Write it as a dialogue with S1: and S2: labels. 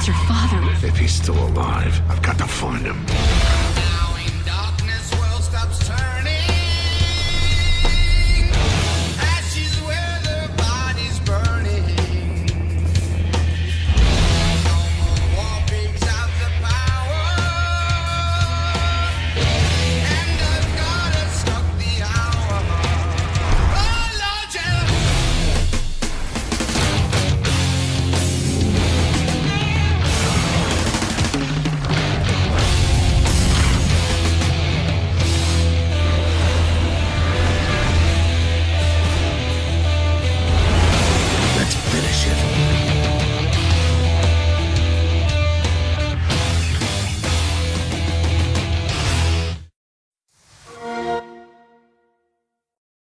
S1: your father.
S2: If he's still alive, I've got to find him.
S3: Now in darkness, world stops turning.